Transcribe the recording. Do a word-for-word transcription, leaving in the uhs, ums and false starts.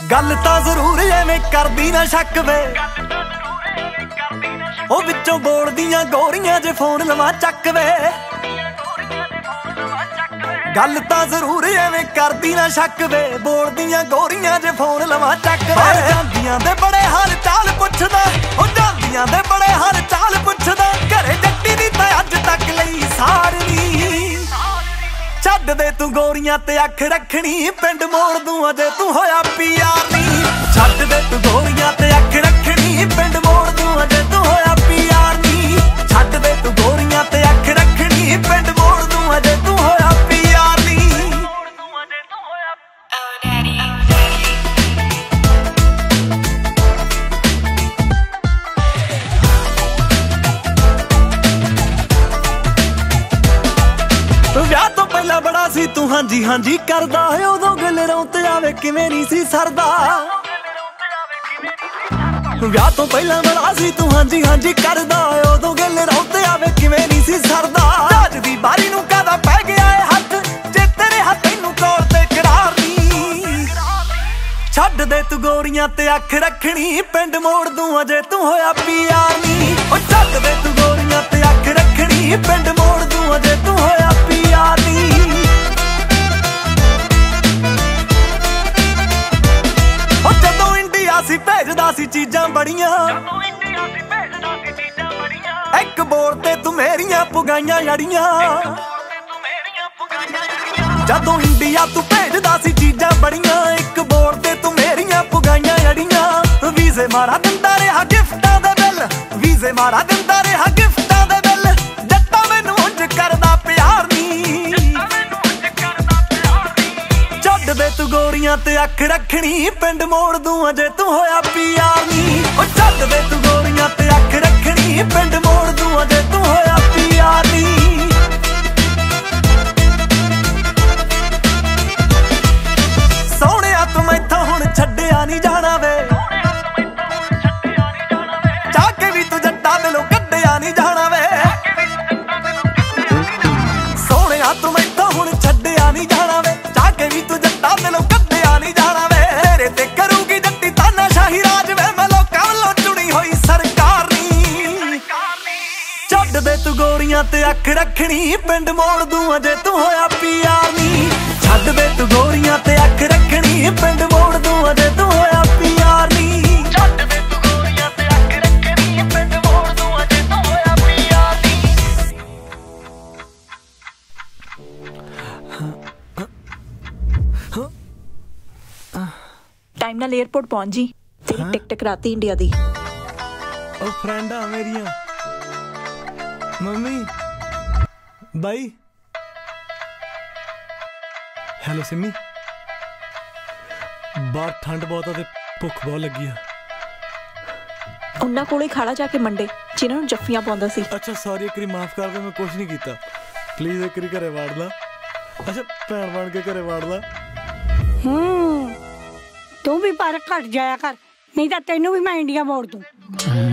गल तां जरूर एवें करदी ना शक वे, ओ विचों बोलदियां गोरियां जे फोन लवां चक वे। गल तां जरूर एवें करदी ना शक वे, बोलदियां गोरियां जे फोन लवां चक वे। जांदियां दे बड़े हाल चाल पुछदा, ओ जांदियां दे बड़े हाल चाल पुछदा, घरे जट्टी दी तां अज तक लई सार नी। छड्ड दे तू गोरियां ते अख रखनी, पिंड मोड़ दूं अजे तू होया पीआर नी। छड्ड दे तू गोरियां ते अख रखनी, पिंड मोड़ दूं अजे तू होया पीआर नी। छड्ड दे तू गोरियां ते अख रखनी, पिंड मोड़ दूं अजे तू होया पीआर नी। विआह तो पहला बड़ा सी तू हांजी हांजी करदा, उदों गल रौं आवे किवें नी सी सरदा। विआह तो पहला बड़ा सी तू हांजी हांजी करदा, उदों गल रौं आवे किवें नी सी सरदा। राज दी बारी नूं कादा पै गया ए हथ, जे तेरे हथ तैनूं कोल ते करार नी। छड्ड दे तू गोरियां ते अख रखनी, पिंड मोड़ दूं अजे तू होया पीआर नी। ओ छड्ड दे तू गोरियां ते अख रखनी, पिंड मोड़ दूं अजे तू होया पीआर नी। ओ जदों इंडिया सी भेजदा सी चीजां बड़ियां, एक बोल ते तू मेरियां पुगाइयां लड़ियां। जदों इंडिया तू भेजदा सी चीजां बड़ियां, एक बोल ते तू मेरियां पुगाइयां लड़ियां। वीजे मारा दिंदा रहा गिफ्टां दे बिल, वीजे मारा दिंदा रहा गिफ्टां दे बिल, जट्टा मैनूं उंज करदा प्यार नी। छड्ड दे तू गोरियां ते अख रखनी, पिंड मोड़ दूं अजे तू होया पीआर नी। ओ छड्ड दे तू गोरियां ते अख रखनी, पिंड मोड़ दूं अजे तू होया पीआर नी। सोहणिया तू मैथों हुण छड्डिया नी जाना वे, चाह के भी तू जट्टा दिलों कड्डिया नी जाना वे। सोहणिया तू मैथों हुण छड्डिया नी जाना वे, चाह के भी तू जट्टा दिलों कड्डिया नी जाना वे। तेरे ते करूगी जट्टी तानाशाही राज वे, मैं लोकां वल्लों चुनी होई सरकार नी। छड्ड दे तू गोरियां ते अख रखनी, पिंड मोड़ दूं अजे तू होया पीआर नी। छड्ड दे तू गोरियां ते अख रखनी, पिंड मोड़ दूं अजे तू होया पीआर नी। छड्ड दे तू गोरियां ते अख रखनी, पिंड मोड़ दूं अजे तू होया पीआर नी। टाइम नाल एयरपोर्ट पहुंच जी, तेरी टिकट कराती इंडिया दी। ओ फ्रेंडा मेरियां, मम्मी बाई, हेलो सिमी। बाहर ठंड बहुत है, भुख बहुत लगी है। उन्हां कोले खाड़ा जाके मंडे जिन्हां नूं जफ्फियां पाउंदा सी। अच्छा सॉरी, एक माफ कर दे, मैं कुछ नहीं कीता। प्लीज एक घरे वाड़ ला। अच्छा भैन बन के घरे वाड़ ला। हम्म तू भी पर घट जाया कर, नहीं तो तेनू भी मैं इंडिया मोड़ दूं।